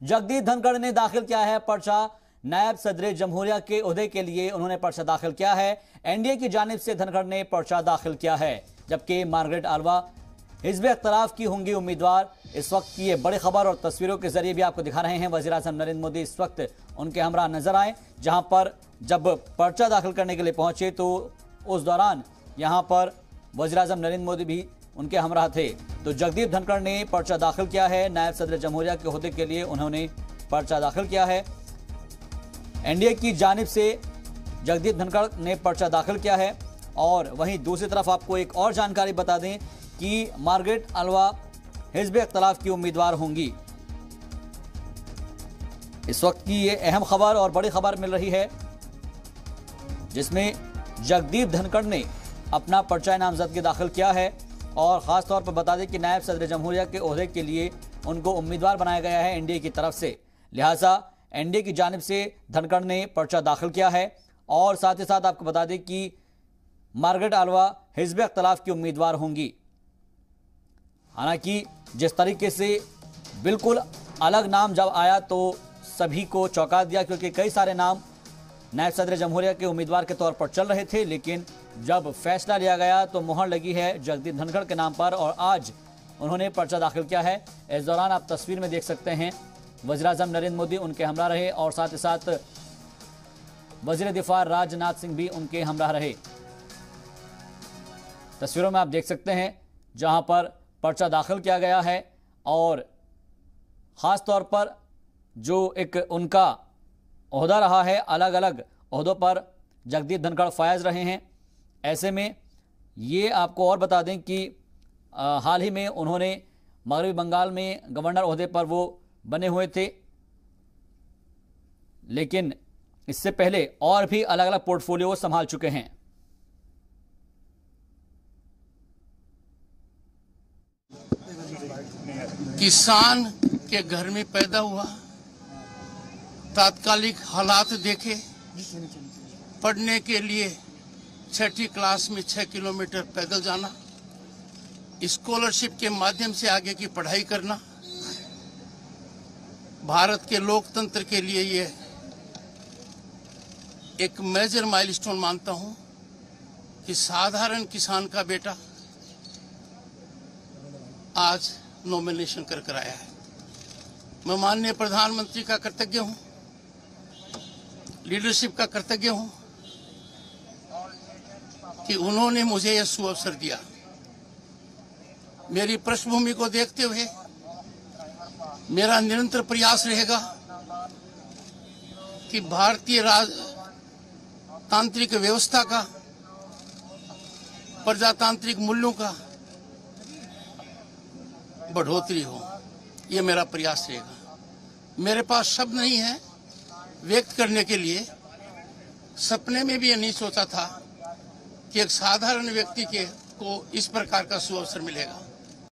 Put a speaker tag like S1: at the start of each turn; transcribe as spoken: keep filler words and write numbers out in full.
S1: जगदीप धनखड़ ने दाखिल किया है पर्चा नायब सदर जमहूरिया के ओहदे के लिए। उन्होंने पर्चा दाखिल किया है। एनडीए की जानिब से धनखड़ ने पर्चा दाखिल किया है, जबकि मार्गरेट आल्वा हिज़्ब इख्तिलाफ की होंगी उम्मीदवार। इस वक्त की ये बड़ी खबर और तस्वीरों के जरिए भी आपको दिखा रहे हैं। वज़ीर आज़म नरेंद्र मोदी इस वक्त उनके हमरा नजर आए, जहां पर जब पर्चा दाखिल करने के लिए पहुंचे तो उस दौरान यहां पर वज़ीर आज़म नरेंद्र मोदी भी उनके हमरा थे। तो जगदीप धनखड़ ने पर्चा दाखिल किया है नायब सदर जमहूरिया के ओहदे के लिए। उन्होंने पर्चा दाखिल किया है। एनडीए की जानिब से जगदीप धनखड़ ने पर्चा दाखिल किया है। और वहीं दूसरी तरफ आपको एक और जानकारी बता दें कि मार्गरेट आल्वा हिज़्ब इख्तिलाफ की उम्मीदवार होंगी। इस वक्त की ये अहम खबर और बड़ी खबर मिल रही है, जिसमें जगदीप धनखड़ ने अपना पर्चा नामजदगी दाखिल किया है। और ख़ास तौर पर बता दें कि नायब सदर जमहूरिया के ओहदे के लिए उनको उम्मीदवार बनाया गया है एनडीए की तरफ से। लिहाजा एनडीए की जानिब से धनखड़ ने पर्चा दाखिल किया है। और साथ ही साथ आपको बता दें कि मार्गरेट आल्वा हिज़्ब इख्तिलाफ की उम्मीदवार होंगी। हालांकि जिस तरीके से बिल्कुल अलग नाम जब आया तो सभी को चौंका दिया, क्योंकि कई सारे नाम नायब सदर जमहूरिया के उम्मीदवार के तौर पर चल रहे थे, लेकिन जब फैसला लिया गया तो मुहर लगी है जगदीप धनखड़ के नाम पर और आज उन्होंने पर्चा दाखिल किया है। इस दौरान आप तस्वीर में देख सकते हैं वज़ीर आज़म नरेंद्र मोदी उनके हमरा रहे और साथ ही साथ वज़ीर दिफा राजनाथ सिंह भी उनके हमरा रहे। तस्वीरों में आप देख सकते हैं जहां पर पर्चा दाखिल किया गया है। और ख़ास तौर पर जो एक उनका ओहदा रहा है, अलग अलग ओहदों पर जगदीप धनखड़ फायज रहे हैं। ऐसे में ये आपको और बता दें कि आ, हाल ही में उन्होंने मगरबी बंगाल में गवर्नर ओहदे पर वो बने हुए थे, लेकिन इससे पहले और भी अलग अलग पोर्टफोलियो संभाल चुके हैं।
S2: किसान के घर में पैदा हुआ, तात्कालिक हालात देखे, पढ़ने के लिए छठी क्लास में छह किलोमीटर पैदल जाना, स्कॉलरशिप के माध्यम से आगे की पढ़ाई करना, भारत के लोकतंत्र के लिए ये एक मेजर माइलस्टोन मानता हूं कि साधारण किसान का बेटा आज नॉमिनेशन कर कर आया है। मैं माननीय प्रधानमंत्री का कृतज्ञ हूं, लीडरशिप का कृतज्ञ हूं कि उन्होंने मुझे यह सुअवसर दिया। मेरी पृष्ठभूमि को देखते हुए मेरा निरंतर प्रयास रहेगा कि भारतीय राजतांत्रिक व्यवस्था का, प्रजातांत्रिक मूल्यों का बढ़ोतरी हो। यह मेरा प्रयास रहेगा। मेरे पास शब्द नहीं है व्यक्त करने के लिए। सपने में भी यह नहीं सोचा था कि एक साधारण व्यक्ति के को इस प्रकार का सुअवसर मिलेगा।